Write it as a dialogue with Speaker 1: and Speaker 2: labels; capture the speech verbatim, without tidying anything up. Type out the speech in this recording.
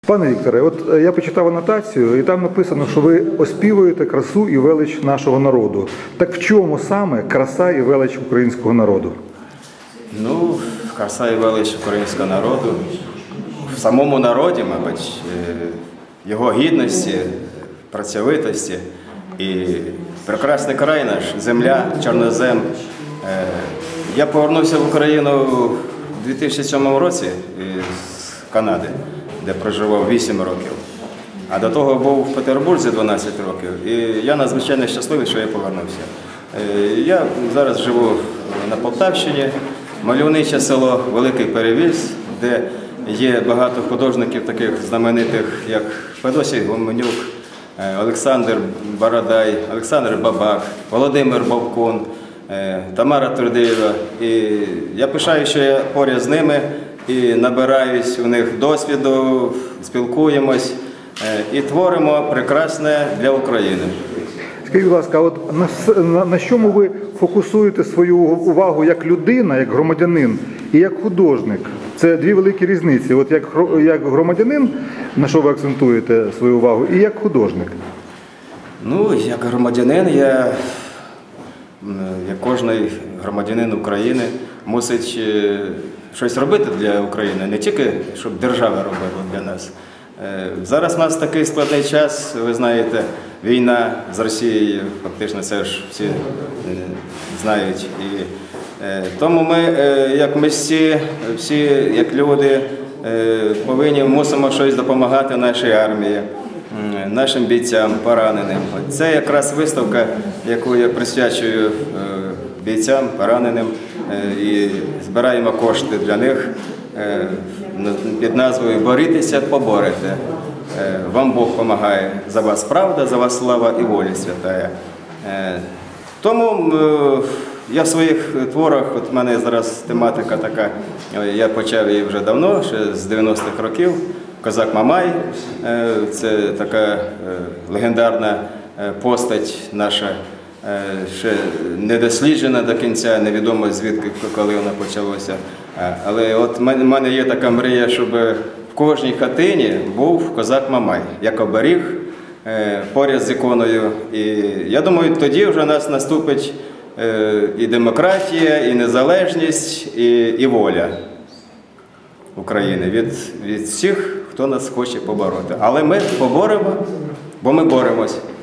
Speaker 1: Пане Вікторе, от я почитав анотацію, і там написано, що ви оспівуєте красу і велич нашого народу. Так в чому саме краса і велич українського народу?
Speaker 2: Ну, краса і велич українського народу в самому народі, мабуть, його гідності, працьовитості і прекрасний край наш, земля, чорнозем. Я повернувся в Україну у дві тисячі сьомому році з Канади, де проживав вісім років. А до того був в Петербурзі дванадцять років. І я надзвичайно щасливий, що я повернувся. Я зараз живу на Полтавщині, мальовниче село Великий Перевіз, де є багато художників таких знаменитих, як Федосій Гоменюк, Олександр Бородай, Олександр Бабак, Володимир Бовкун, Тамара Турдієва. І я пишаю, що я поряд з ними і набираюсь у них досвіду, спілкуємось і творимо прекрасне для України.
Speaker 1: Скажіть, будь ласка, от на, на, на чому ви фокусуєте свою увагу як людина, як громадянин і як художник? Це дві великі різниці. От як, як громадянин, на що ви акцентуєте свою увагу, і як художник?
Speaker 2: Ну, як громадянин, я, як кожен громадянин України, мусить щось робити для України, не тільки, щоб держава робила для нас. Зараз у нас такий складний час, ви знаєте, війна з Росією, фактично це ж всі знають. І тому ми, як митці, всі, як люди, повинні, мусимо щось допомагати нашій армії, нашим бійцям, пораненим. Це якраз виставка, яку я присвячую бійцям, пораненим, і збираємо кошти для них під назвою «Борітеся, поборете». Вам Бог допомагає. За вас правда, за вас слава і воля святая. Тому я в своїх творах, от в мене зараз тематика така, я почав її вже давно, ще з дев'яностих років, «Козак Мамай». Це така легендарна постать наша, ще не досліджена до кінця, невідомо звідки, коли вона почалася. Але от в мене є така мрія, щоб в кожній хатині був козак Мамай, як оберіг, поряд з іконою. І я думаю, тоді вже у нас наступить і демократія, і незалежність, і, і воля України від, від всіх, хто нас хоче побороти. Але ми поборемо, бо ми боремось.